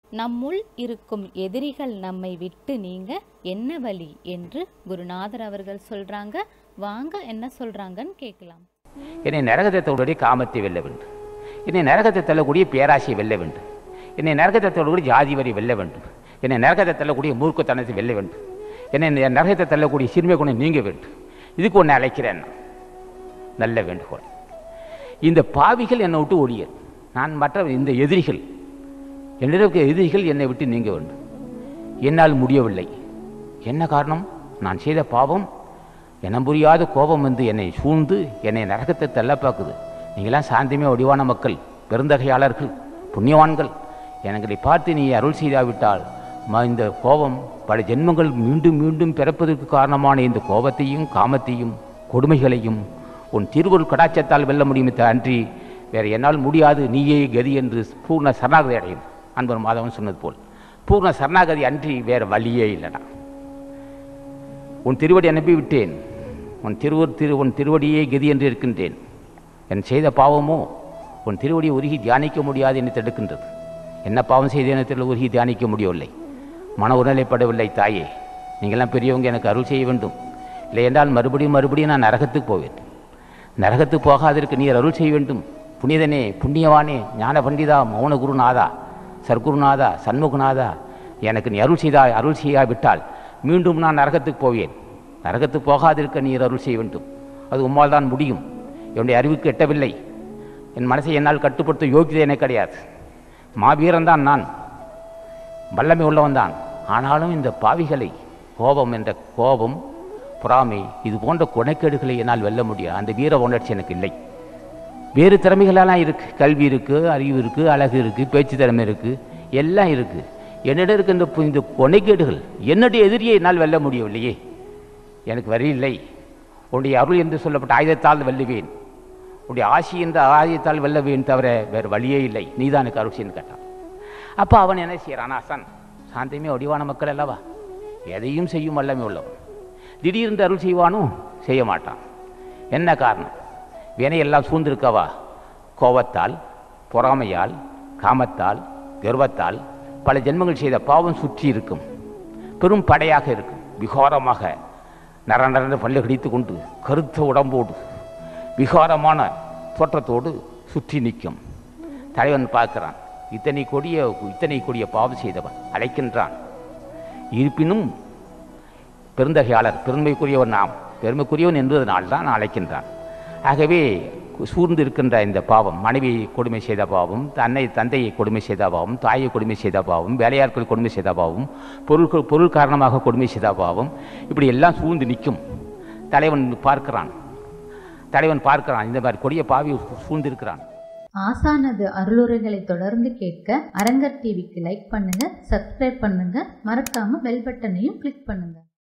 நம்முள் இருக்கும் எதிரிகள் நம்மை விட்டு நீங்க என்ன வழி என்று குருநாதர் அவர்கள் சொல்றாங்க. வாங்க என்ன சொல்றாங்கன்னு கேட்கலாம். என்னை நரகத்தை தள்ளக்கூடிய காமத்தை வெல்ல வேண்டும், என்னை நரகத்தை தள்ளக்கூடிய பேராசையை வெல்ல வேண்டும், என்னை நரகத்தை தள்ளக்கூடிய ஜாதி வரி வெல்ல வேண்டும், என்னை நரகத்தை தள்ளக்கூடிய மூர்க்கத்தனத்தை வெல்ல வேண்டும், என்னை நரகத்தை தள்ளக்கூடிய சிறுமை குணம் நீங்க வேண்டும். இதுக்கு ஒன்று அழைக்கிறேன். நல்ல வேண்டுகோள். இந்த பாவிகள் என்னை விட்டு ஒழிய, நான் மற்ற இந்த எதிரிகள் என்னிடம் எதிரிகள் என்னை விட்டு நீங்க வேண்டும். என்னால் முடியவில்லை. என்ன காரணம்? நான் செய்த பாவம், என புரியாத கோபம் வந்து என்னை சூழ்ந்து என்னை நரகத்தை தள்ள பார்க்குது. நீங்களாம் சாந்தமே வடிவான மக்கள், பெருந்தகையாளர்கள், புண்ணியவான்கள், எங்களை பார்த்து நீ அருள் செய்தாவிட்டால் இந்த கோபம் பல ஜென்மங்கள் மீண்டும் மீண்டும் பிறப்பதற்கு காரணமான இந்த கோபத்தையும் காமத்தையும் கொடுமைகளையும் உன் திருவருள் கடாட்சத்தால் வெல்ல முடியுமே அன்றி வேறு என்னால் முடியாது, நீயே கதி என்று பூர்ண சரணாகதி அடையும். அன்பர் மாதவன் சொன்னது போல் பூர்ண சரணாகதி அன்றி வேறு வழியே இல்லைடா. உன் திருவடி அனுப்பி விட்டேன், உன் திருவடியே கதி என்று இருக்கின்றேன். என் செய்த பாவமோ உன் திருவடியை உருகி தியானிக்க முடியாது என்று தடுக்கின்றது. என்ன பாவம் செய்தேன் என்று உருகி தியானிக்க முடியவில்லை, மன உணர்நிலைப்படவில்லை. தாயே, நீங்கள்லாம் பெரியவங்க, எனக்கு அருள் செய்ய வேண்டும். இல்லை என்றால் மறுபடியும் நான் நரகத்துக்கு போவேன். நரகத்துக்கு போகாதற்கு நீர் அருள் செய்ய வேண்டும். புனிதனே, புண்ணியவானே, ஞான பண்டிதா, மௌன குருநாதா, சர்க்குருநாதா, சண்முகநாதா, எனக்கு நீ அருள் செய்யாவிட்டால் மீண்டும் நான் நரகத்துக்கு போவேன். நரகத்துக்கு போகாதிருக்க நீர் அருள் செய்ய வேண்டும். அது உம்மால் தான் முடியும். என்னுடைய அறிவுக்கு எட்டவில்லை. என் மனசை என்னால் கட்டுப்படுத்த யோகியதை எனக்கு கிடையாது. மாவீரன்தான் நான், வல்லமை உள்ளவன் தான். ஆனாலும் இந்த பாவிகளை, கோபம் என்ற கோபம், பொறாமை, இது போன்ற குணக்கேடுகளை என்னால் வெல்ல முடியாது. அந்த வீர உணர்ச்சி எனக்கு இல்லை. வேறு திறமைகளெல்லாம் இருக்குது. கல்வி இருக்குது, அறிவு இருக்குது, அழகு இருக்குது, பேச்சு திறமை இருக்குது, எல்லாம் இருக்குது. என்னிடம் இருக்கின்ற இந்த கொனைக்கேடுகள், என்னுடைய எதிரியை என்னால் வெல்ல முடியவில்லையே. எனக்கு வரி இல்லை. உன்னுடைய அருள் என்று சொல்லப்பட்ட ஆயுதத்தால் வெல்லுவேன், உன்னுடைய ஆசி என்ற ஆயுதத்தால் வெல்லவேன், தவிர வேறு வழியே இல்லை. நீதான் எனக்கு அருள் செய்யன்னு கேட்டான். அப்போ அவன் என்ன செய்கிறான்? ஆசான் சாந்தமே வடிவான மக்கள் அல்லவா, எதையும் செய்யும் வல்லமை உள்ளவன். திடீரென்று அருள் செய்வானோ? செய்ய மாட்டான். என்ன காரணம்? வினையெல்லாம் சூழ்ந்திருக்கவா? கோபத்தால், பொறாமையால், காமத்தால், கர்வத்தால் பல ஜென்மங்கள் செய்த பாவம் சுற்றி இருக்கும். பெரும் படையாக இருக்கும். விகாரமாக நரநரந்து பல்லு கடித்து கொண்டு கருத்த உடம்போடு விகாரமான தோற்றத்தோடு சுற்றி நிற்கும். தலைவன் பார்க்கிறான், இத்தனை கொடிய பாவம் செய்தவன் அழைக்கின்றான். இருப்பினும் பெருந்தகையாளர், பெருமைக்குரியவன், நாம் பெருமைக்குரியவன் என்பதனால் தான் அழைக்கின்றான். ஆகவே சூழ்ந்து இருக்கின்ற இந்த பாவம், மனைவியை கொடுமை செய்த பாவம், தந்தையை கொடுமை செய்த பாவம், தாயை கொடுமை செய்த பாவம், வேலையாட்கள் கொடுமை செய்த பாவம், பொருள் காரணமாக கொடுமை செய்த பாவம், இப்படி எல்லாம் சூழ்ந்து நிற்கும். தலைவன் பார்க்கிறான், இந்த மாதிரி கொடிய பாவி சூழ்ந்திருக்கிறான். ஆசானது அருளுரைகளை தொடர்ந்து கேட்க அரங்கர் டிவிக்கு லைக் பண்ணுங்க, சப்ஸ்கிரைப் பண்ணுங்க, மறக்காம பெல் பட்டனையும் கிளிக் பண்ணுங்க.